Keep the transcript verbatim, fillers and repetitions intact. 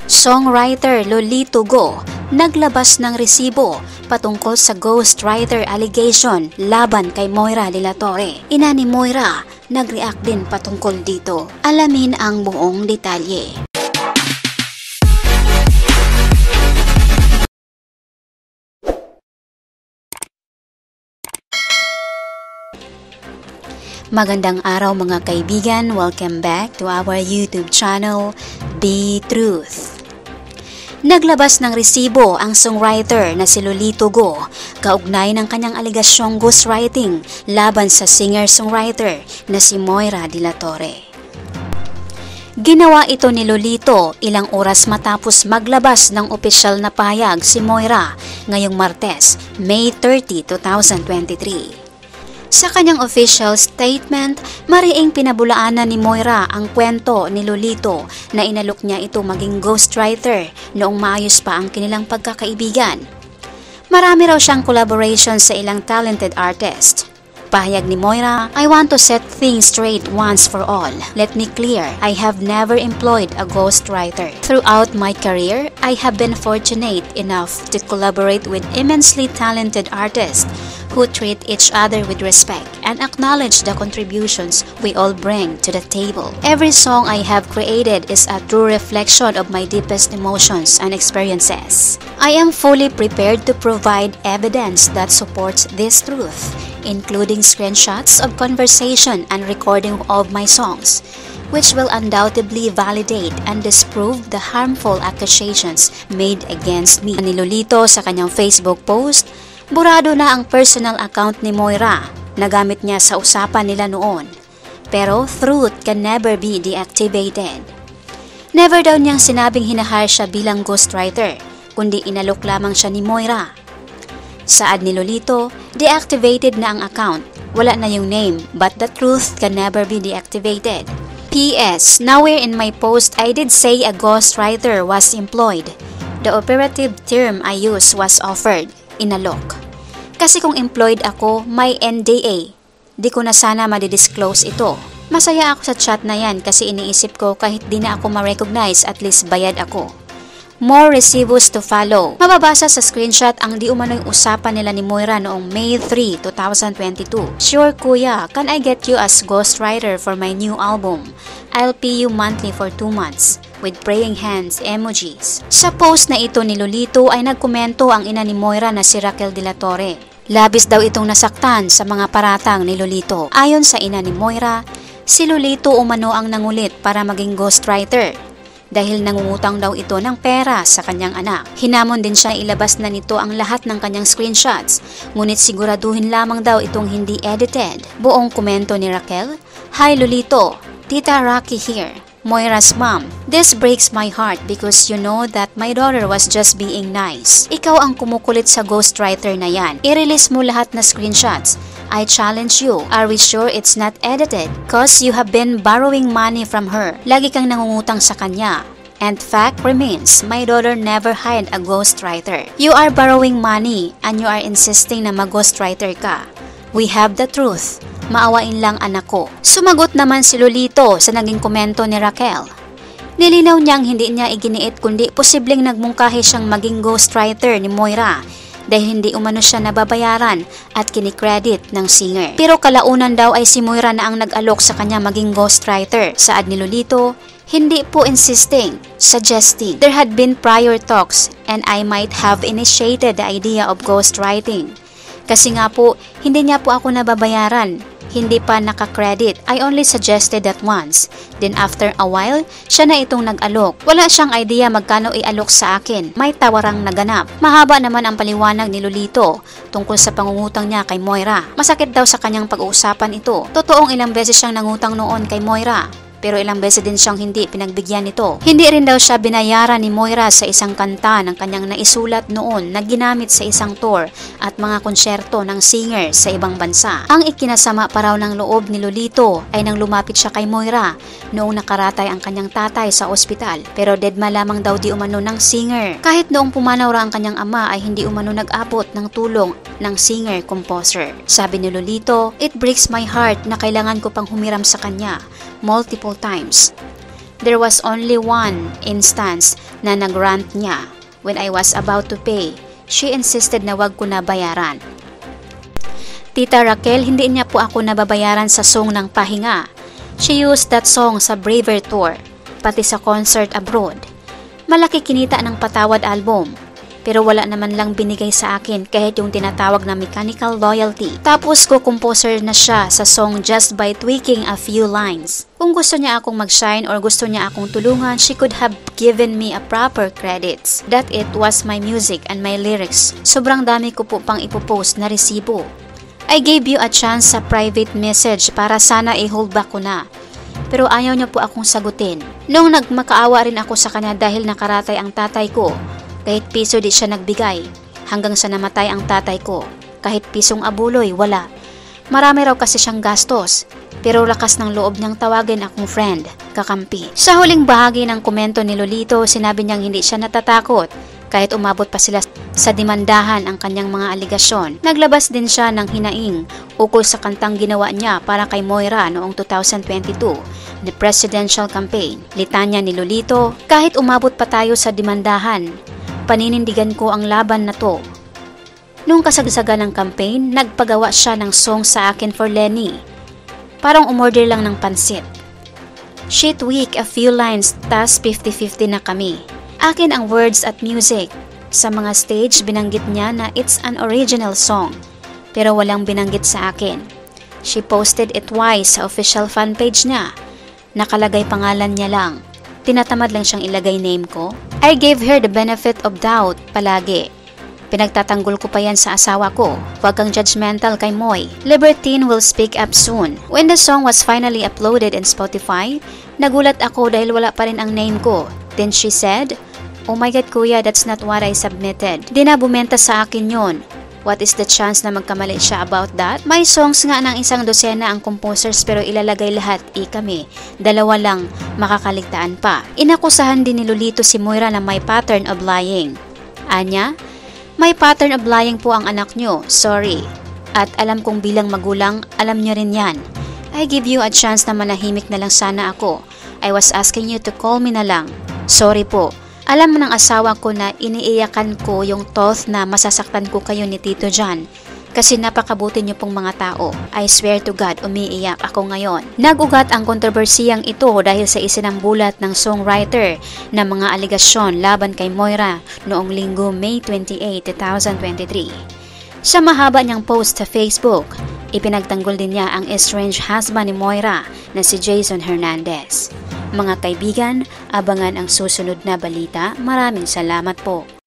Songwriter Lolito Go naglabas ng resibo patungkol sa ghostwriter allegation laban kay Moira de la Torre. Ina ni Moira nag-react din patungkol dito. Alamin ang buong detalye. Magandang araw mga kaibigan, welcome back to our YouTube channel, Be Truth. Naglabas ng resibo ang songwriter na si Lolito Go kaugnay ng kanyang alegasyong ghostwriting laban sa singer-songwriter na si Moira de la Torre. Ginawa ito ni Lolito ilang oras matapos maglabas ng opisyal na pahayag si Moira ngayong Martes, May thirtieth, twenty twenty-three. Sa kanyang official statement, mariing pinabulaanan ni Moira ang kwento ni Lolito na inalok niya ito maging ghostwriter noong maayos pa ang kanilang pagkakaibigan. Marami raw siyang collaboration sa ilang talented artist. Pahayag ni Moira, I want to set things straight once for all. Let me clear, I have never employed a ghostwriter. Throughout my career, I have been fortunate enough to collaborate with immensely talented artists who treat each other with respect and acknowledge the contributions we all bring to the table. Every song I have created is a true reflection of my deepest emotions and experiences. I am fully prepared to provide evidence that supports this truth, including screenshots of conversation and recording of my songs, which will undoubtedly validate and disprove the harmful accusations made against me. Ni Lolito sa kanyang Facebook post, burado na ang personal account ni Moira na gamit niya sa usapan nila noon. Pero truth can never be deactivated. Never daw niyang sinabing hinahire siya bilang ghostwriter, kundi inalok lamang siya ni Moira. Saad ni Lolito, deactivated na ang account. Wala na yung name, but the truth can never be deactivated. P S. Nowhere in my post I did say a ghostwriter was employed. The operative term I used was offered. Inalok. Kasi kung employed ako, may N D A. Di ko na sana madidisclose ito. Masaya ako sa chat na yan kasi iniisip ko kahit di na ako ma-recognize at least bayad ako. More recibos to follow. Mababasa sa screenshot ang di umano'y usapan nila ni Moira noong May third, twenty twenty-two. Sure kuya, can I get you as ghostwriter for my new album? I'll pay you monthly for two months. With praying hands emojis. Sa post na ito ni Lolito ay nagkomento ang ina ni Moira na si Raquel de la Torre. Labis daw itong nasaktan sa mga paratang ni Lolito. Ayon sa ina ni Moira, si Lolito umano ang nangulit para maging ghostwriter dahil nangungutang daw ito ng pera sa kanyang anak. Hinamon din siya na ilabas na nito ang lahat ng kanyang screenshots, ngunit siguraduhin lamang daw itong hindi edited. Buong komento ni Raquel, Hi Lolito, Tita Rocky here. Moira's mom, this breaks my heart because you know that my daughter was just being nice. Ikaw ang kumukulit sa ghostwriter na yan. I-release mo lahat na screenshots. I challenge you. Are we sure it's not edited? Cause you have been borrowing money from her. Lagi kang nangungutang sa kanya. And fact remains, my daughter never hired a ghostwriter. You are borrowing money and you are insisting na mag-ghostwriter ka. We have the truth. Maawain lang anak ko. Sumagot naman si Lolito sa naging komento ni Raquel. Nilinaw niyang hindi niya iginiit kundi posibleng nagmungkahi siyang maging ghostwriter ni Moira dahil hindi umano siya nababayaran at kinikredit ng singer. Pero kalaunan daw ay si Moira na ang nag-alok sa kanya maging ghostwriter. Saad ni Lolito, hindi po insisting, suggesting. There had been prior talks and I might have initiated the idea of ghostwriting. Kasi nga po, hindi niya po ako nababayaran. Hindi pa nakakredit. I only suggested that once. Then after a while, siya na itong nag-alok. Wala siyang idea magkano i-alok sa akin. May tawarang naganap. Mahaba naman ang paliwanag ni Lolito tungkol sa pangungutang niya kay Moira. Masakit daw sa kanyang pag-uusapan ito. Totoong ilang beses siyang nangutang noon kay Moira. Pero ilang beses din siyang hindi pinagbigyan nito. Hindi rin daw siya binayaran ni Moira sa isang kanta ng kanyang naisulat noon na ginamit sa isang tour at mga konsyerto ng singer sa ibang bansa. Ang ikinasama pa raw ng loob ni Lolito ay nang lumapit siya kay Moira noong nakaratay ang kanyang tatay sa ospital. Pero deadma lamang daw di umano ng singer. Kahit noong pumanaw ra ang kanyang ama ay hindi umano nag-abot ng tulong ng singer-composer. Sabi ni Lolito, "It breaks my heart na kailangan ko pang humiram sa kanya multiple times. There was only one instance na nag-rant niya. When I was about to pay, she insisted na wag ko na bayaran. Tita Raquel, hindi niya po ako nababayaran sa song ng Pahinga. She used that song sa Braver Tour, pati sa concert abroad. Malaki kinita ng Patawad album, pero wala naman lang binigay sa akin kahit yung tinatawag na mechanical loyalty. Tapos ko composer na siya sa song just by tweaking a few lines. Kung gusto niya akong mag-shine or gusto niya akong tulungan, she could have given me a proper credits that it was my music and my lyrics. Sobrang dami ko po pang ipopost na resibo. I gave you a chance sa private message para sana i-hold back ko na. Pero ayaw niya po akong sagutin. Nung nagmakaawa rin ako sa kanya dahil nakaratay ang tatay ko, kahit piso di siya nagbigay, hanggang sa namatay ang tatay ko. Kahit pisong abuloy, wala. Marami raw kasi siyang gastos, pero lakas ng loob niyang tawagin akong friend, kakampi. Sa huling bahagi ng komento ni Lolito, sinabi niyang hindi siya natatakot, kahit umabot pa sila sa demandahan ang kanyang mga aligasyon. Naglabas din siya ng hinaing ukol sa kantang ginawa niya para kay Moira noong two thousand twenty-two, the presidential campaign. Litanya ni Lolito, kahit umabot pa tayo sa demandahan, paninindigan ko ang laban na to. Nung kasagsagan ng campaign, nagpagawa siya ng song sa akin for Lenny. Parang umorder lang ng pansit. She tweak a few lines, tas fifty fifty na kami. Akin ang words at music. Sa mga stage, binanggit niya na it's an original song, pero walang binanggit sa akin. She posted it twice sa official fanpage niya. Nakalagay pangalan niya lang. Tinatamad lang siyang ilagay name ko. I gave her the benefit of doubt palagi. Pinagtatanggol ko pa yan sa asawa ko. Huwag kang judgmental kay Moy. Libertine will speak up soon. When the song was finally uploaded in Spotify, nagulat ako dahil wala pa rin ang name ko. Then she said, "Oh my God kuya, that's not what I submitted." Di na bumenta sa akin yon. What is the chance na magkamali siya about that? May songs nga ng isang dosena ang composers pero ilalagay lahat i kami. Dalawa lang makakaligtaan pa. Inakusahan din ni Lolito si Moira na may pattern of lying. Anya, may pattern of lying po ang anak nyo. Sorry. At alam kong bilang magulang, alam nyo rin yan. I give you a chance na manahimik na lang sana ako. I was asking you to call me na lang. Sorry po. Alam mo ng asawa ko na iniiyakan ko yung thought na masasaktan ko kayo ni Tito John kasi napakabuti niyo pong mga tao. I swear to God, umiiyak ako ngayon. Nag-ugat ang kontrobersiyang ito dahil sa isinambulat ng songwriter na mga aligasyon laban kay Moira noong linggo May twenty-eighth, two thousand twenty-three. Sa mahaba niyang post sa Facebook, ipinagtanggol din niya ang estranged husband ni Moira na si Jason Hernandez. Mga kaibigan, abangan ang susunod na balita. Maraming salamat po.